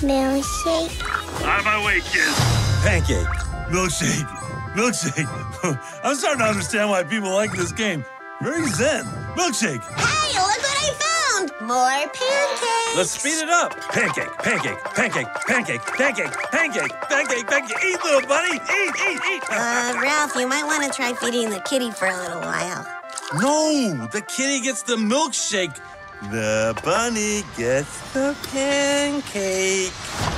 Milkshake. On my way, kids. Pancake. Milkshake. Milkshake. I'm starting to understand why people like this game. Very zen. Milkshake. Hey, look what I found! More pancakes. Let's speed it up. Pancake, pancake, pancake, pancake, pancake, pancake, pancake, pancake. Eat, little bunny. Eat. Ralph, you might want to try feeding the kitty for a little while. No, the kitty gets the milkshake. The bunny gets the pancake.